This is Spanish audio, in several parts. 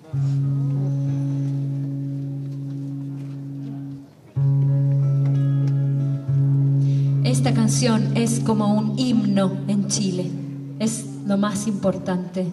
Esta canción es como un himno en Chile, es lo más importante.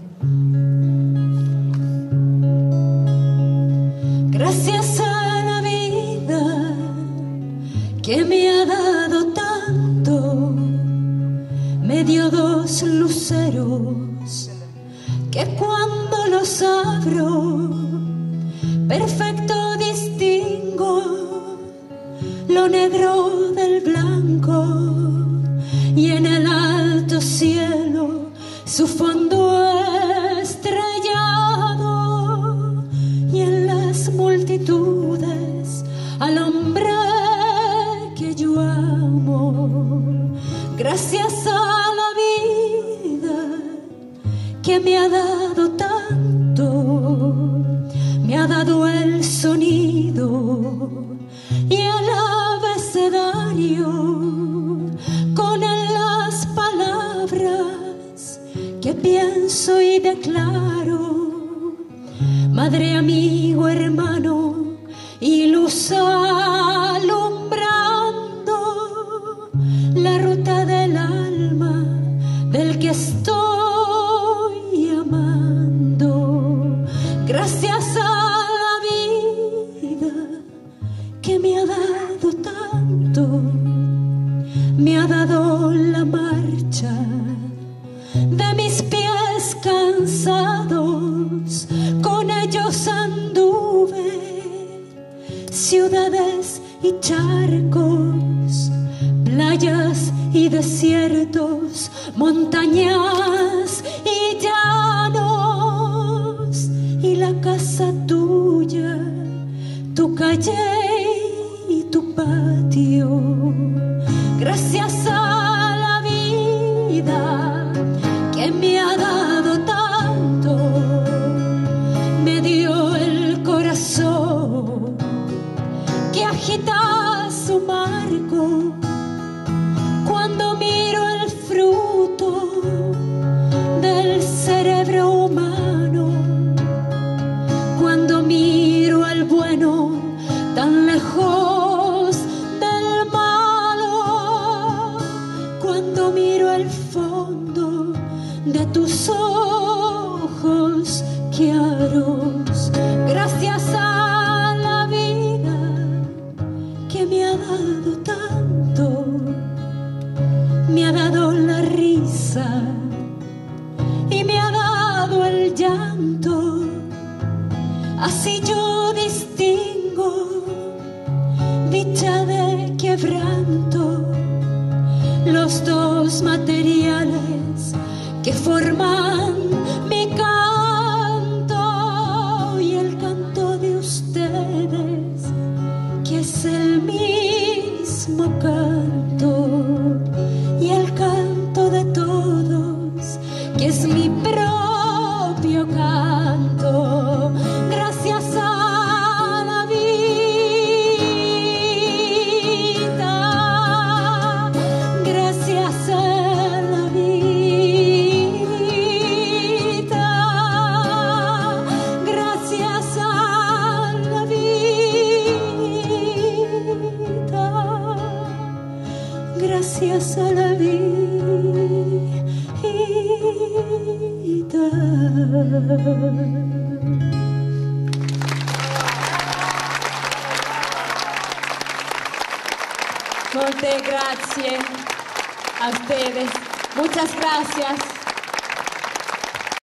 Gracias a la vida que me ha dado tanto, me dio dos luceros que cuando los abro perfecto distingo lo negro del blanco, y en el alto cielo su fondo estrellado, y en las multitudes al hombre que yo amo. Gracias a la vida que me ha dado tanto, me ha dado el sonido y el abecedario, con las palabras que pienso y declaro. Madre, amigo, hermano y luz alumbrando la ruta del alma del que estoy amando. Gracias a la vida que me ha dado tanto, me ha dado la marcha de mis pies cansados, con ellos anduve ciudades y charcos, playas y desiertos, montañas y llanos, y la casa tuya, tu calle y tu patio. Gracias a la vida que me ha dado tanto, me dio el corazón que agita su marco cuando miro el fruto del cerebro humano, cuando miro al bueno tan lejos del malo, cuando miro el fondo de tus ojos claros. Gracias a la vida que me ha dado tanto, me ha dado la risa y me ha dado el llanto. Así yo distingo dicha de quebranto, los dos materiales que forman mi canto, y el canto de ustedes que es el mismo canto, y el canto de todos que es mi propio canto. Gracias a la vida, gracias a la vida, gracias a la vida, gracias a la vida. Molte grazie a ustedes. Muchas gracias.